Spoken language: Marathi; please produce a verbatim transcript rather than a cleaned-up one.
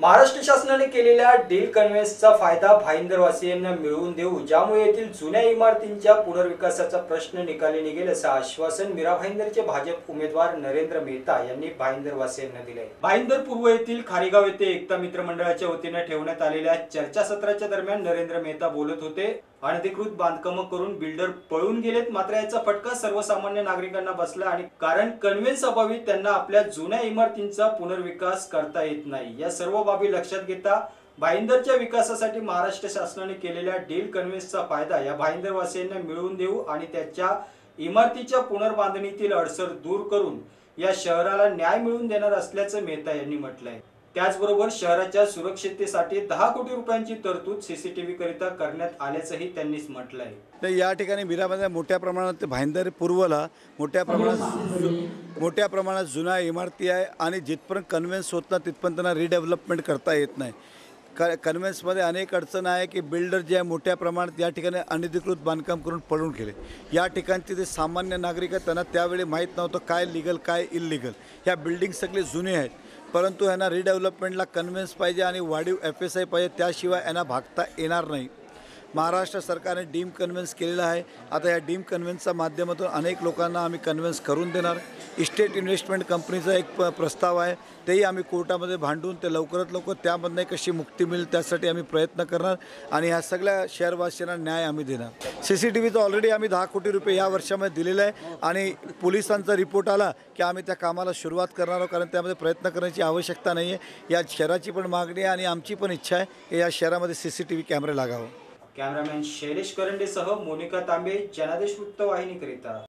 महाराष्ट्र शासनाने केलेल्या डील कन्व्हेन्सचा फायदा भाईंदरवासियांना मिळवून देऊ, ज्यामुळे येथील जुन्या इमारतींच्या पुनर्विकासाचा प्रश्न निकाली निघेल असं आश्वासन मीरा भाईंदरचे भाजप उमेदवार नरेंद्र मेहता यांनी भाईंदरवासियांना दिले। भाईंदर पूर्व येथील खारीगाव येथे एकता मित्र मंडळाच्या वतीने ठेवण्यात आलेल्या चर्चासत्राच्या दरम्यान नरेंद्र मेहता बोलत होते। अनधिकृत बांधकाम करून बिल्डर पळून गेलेत, मात्र याचा फटका सर्वसामान्य नागरिकांना बसला आणि कारण कन्व्हेन्स अभावी त्यांना आपल्या जुन्या इमारतींचा पुनर्विकास करता येत नाही। या सर्व बाबी लक्षात घेता भाईंदरच्या विकासासाठी महाराष्ट्र शासनाने केलेल्या डील कन्व्हेन्सचा फायदा या भाईंदरवासियांना मिळवून देऊ आणि त्याच्या इमारतीच्या पुनर्बांधणीतील अडसर दूर करून या शहराला न्याय मिळवून देणार असल्याचं मेहता यांनी म्हटलंय। त्याचबरोबर शहराच्या सुरक्षिततेसाठी दहा कोटी रुपयांची तरतूद सीसीटीव्ही करिता करण्यात आल्याचंही त्यांनीच म्हटलंय। तर या ठिकाणी मीरामध्ये मोठ्या प्रमाणात भाईंदर पूर्वला मोठ्या प्रमाणात मोठ्या प्रमाणात जुन्या इमारती आहे आणि जिथपर्यंत कन्व्हेन्स होत नाही तिथपर्यंत त्यांना रिडेव्हलपमेंट करता येत नाही। क कन्व्हेन्समध्ये अनेक अडचण आहे की बिल्डर जे आहे मोठ्या प्रमाणात या ठिकाणी अनधिकृत बांधकाम करून पळून गेले। या ठिकाणचे जे सामान्य नागरिक आहेत त्यांना त्यावेळी माहीत नव्हतं काय लीगल काय इल्लीगल। ह्या बिल्डिंग सगळे जुने आहेत, परंतु यांना रिडेव्हलपमेंटला कन्व्हेन्स पाहिजे आणि वाढीव एफ एस आय पाहिजे, त्याशिवाय यांना भागता येणार नाही। महाराष्ट्र सरकारने डीम कन्व्हेन्स केलेला आहे। आता या डीम कन्व्हेन्सच्या माध्यमातून अनेक लोकांना आम्ही कन्व्हेन्स करून देणार। इस्टेट इन्व्हेस्टमेंट कंपनीचा एक प प्रस्ताव आहे, तेही आम्ही कोर्टामध्ये भांडून ते लवकरात लवकर त्यामधनं कशी मुक्ती मिळेल त्यासाठी आम्ही प्रयत्न करणार आणि ह्या सगळ्या शहरवासियांना न्याय आम्ही देणार। सी सी टी व्हीचा ऑलरेडी आम्ही दहा कोटी रुपये या वर्षामध्ये दिलेला आहे आणि पोलिसांचा रिपोर्ट आला की आम्ही त्या कामाला सुरुवात करणार आहोत, कारण त्यामध्ये प्रयत्न करण्याची आवश्यकता नाही आहे। या शहराची पण मागणी आहे आणि आमची पण इच्छा आहे की या शहरामध्ये सी सी टी व्ही कॅमेरे लागावं। कॅमेरामॅन शैलेश करंडेसह मोनिका तांबे, जनादेश वृत्तवाहिनीकरिता।